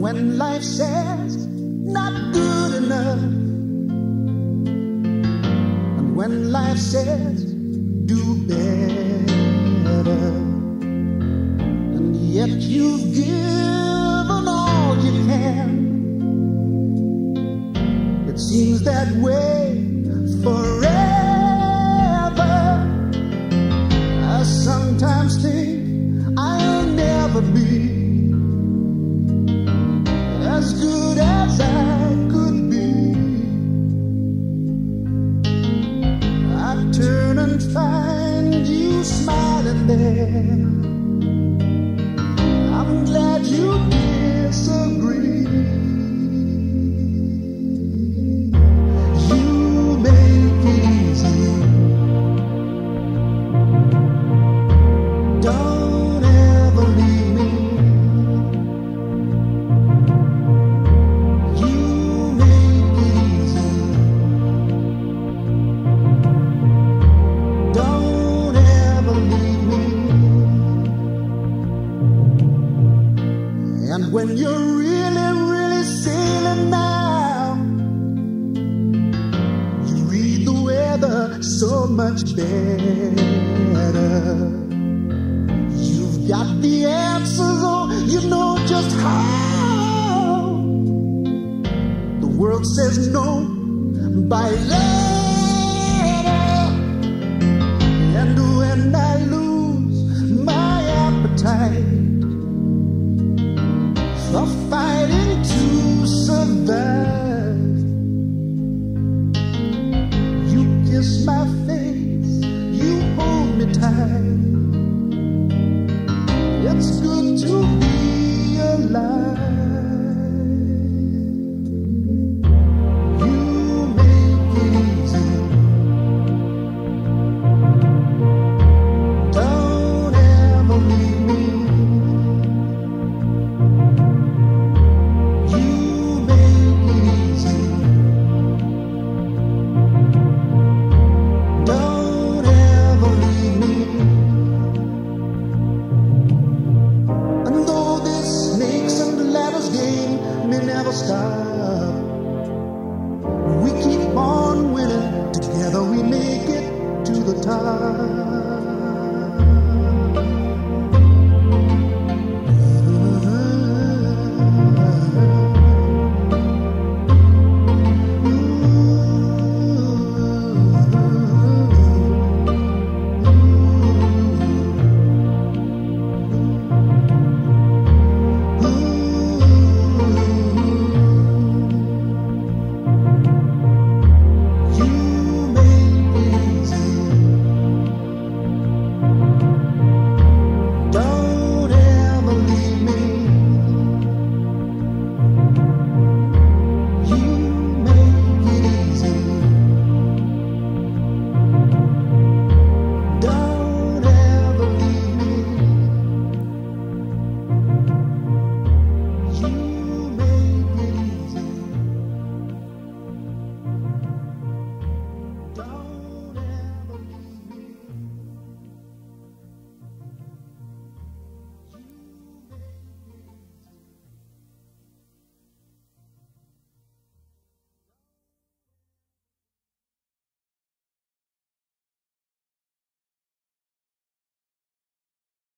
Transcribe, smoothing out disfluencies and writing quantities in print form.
when life says not good enough, and when life says do better, and yet you've given all you can. It seems that way forever. I sometimes think I'll never be as good as I could be. I turn and find you smiling there. I'm glad you disagree. And when you're really, really sailing now, you read the weather so much better. You've got the answers, or you know just how. The world says no by letter. And when I lose my appetite for fighting to survive, you kiss my face, you hold me tight. It's good to be alive. You make it easy. Don't ever leave me. Never stop.